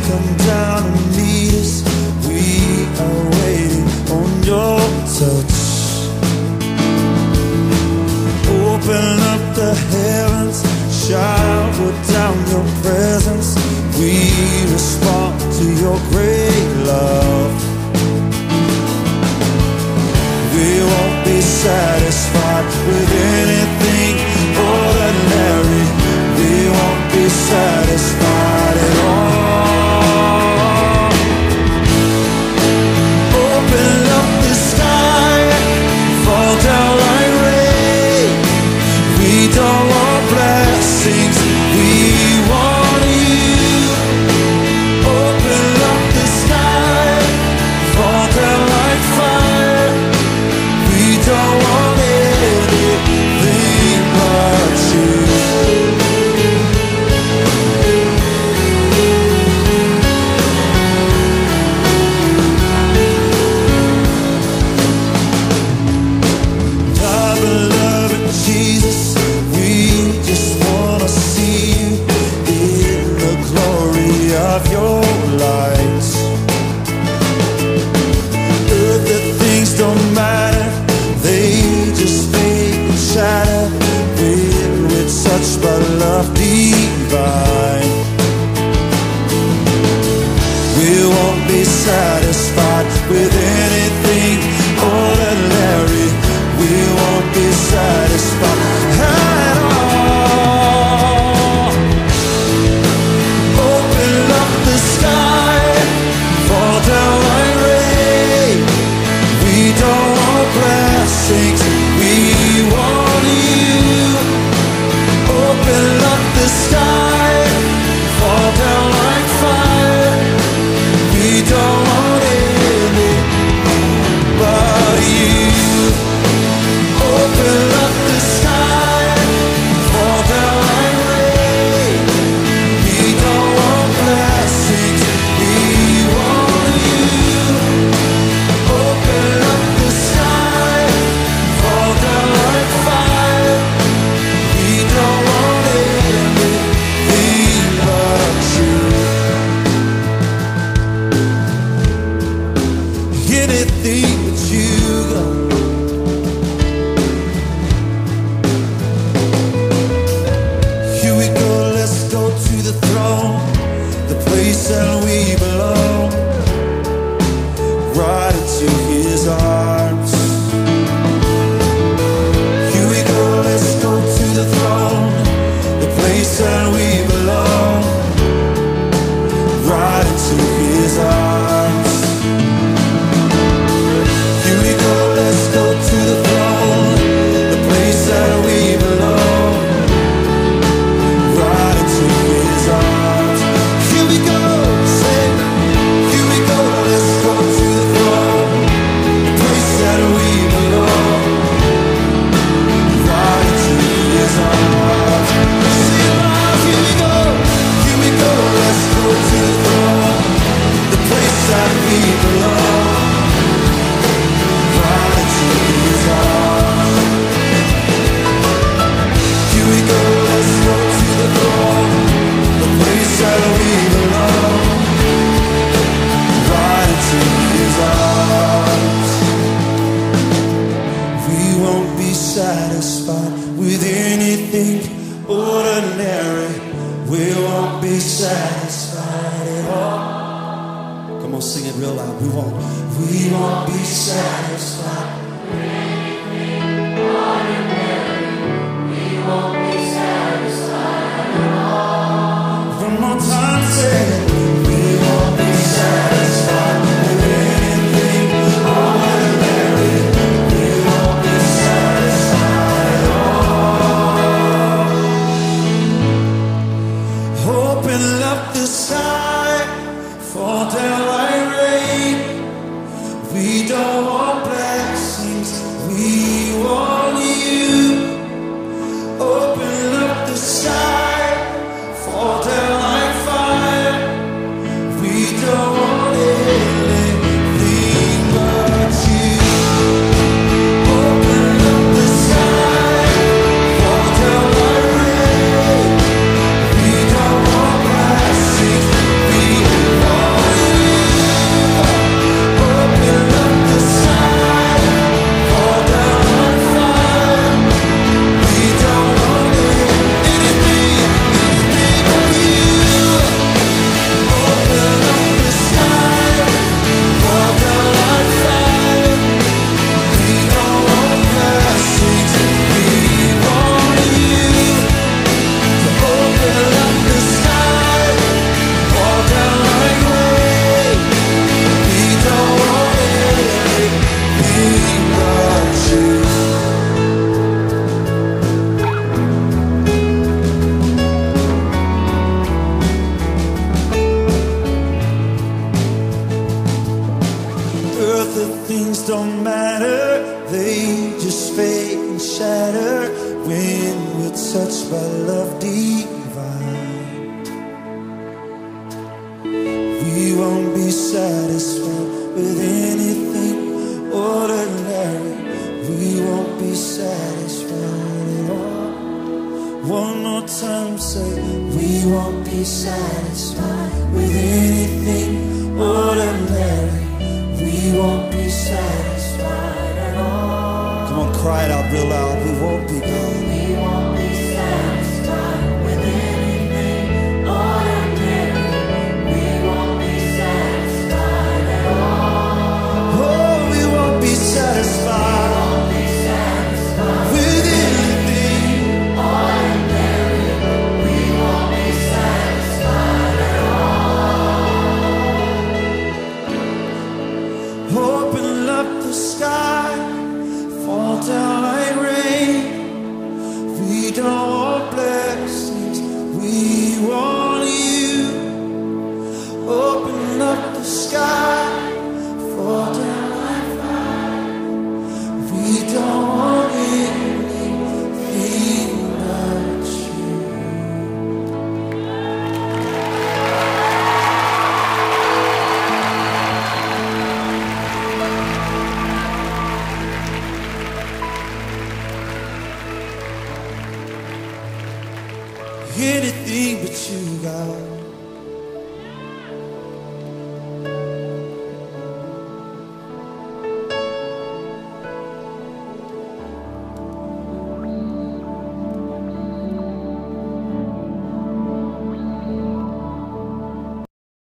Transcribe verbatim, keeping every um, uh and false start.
come down and meet us. We are waiting on your touch. Open up the heavens, shower down your presence. We respond to your great love. We won't be satisfied with anything ordinary. We won't be satisfied at all. Open up the sky, fall down like rain. We don't want blessings, we want you. Open up the sky, fall down like fire. We don't want anything but you. Of your light, earthly things don't matter, they just fade and shatter. Filled with such but love divine, we won't be satisfied with anything ordinary. We won't be satisfied at all. Sky, fall down like rain. We don't want blessings, we want you. Open up the sky, fall down like fire. We don't want anything but you. Open up the sky, fall down like rain. We don't want blessings, we want you. Open up the sky, fall down like fire. We don't want anything but you. Anything but you, God. Here we go, let's go to the throne, the place that we belong, right into his arms. Here we go, let's go to the throne, the place that we belong, right into his arms. Here we go, let's go to the throne, the place that we belong, right into his arms. Here we go, say, here we go, let's go to the throne, the place that we belong, right into his arms. Sing it loud, here we go, here we go, let's go to the throne, the place that we belong, right into his arms. Here we go, let's go to the throne, the place that we belong, right into his arms. We won't be satisfied with anything ordinary. We won't be satisfied at all. Come on, sing it real loud. We won't. We won't be satisfied. One more time, say it. We won't be satisfied with anything ordinary. We won't be satisfied at all. Open up the sky, fall down like rain. We don't want blessings. things don't matter, they just fade and shatter when we're touched by love divine. We won't be satisfied with anything ordinary. We won't be satisfied at all. One more time, say, we won't be satisfied with anything ordinary. We won't be satisfied at all. Come on, cry it out real loud. We won't be gone. We won't be satisfied with anything ordinary. We won't be satisfied at all. Oh, we won't be satisfied. Open up the sky, fall down like rain. We don't want blessings, we want you. Open up the sky.